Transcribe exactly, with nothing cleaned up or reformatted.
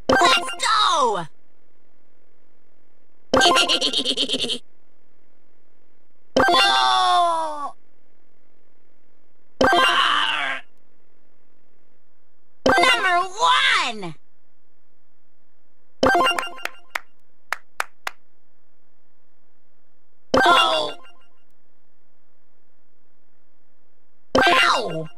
Let's go! No! Arr! Number one! Oh! Ow!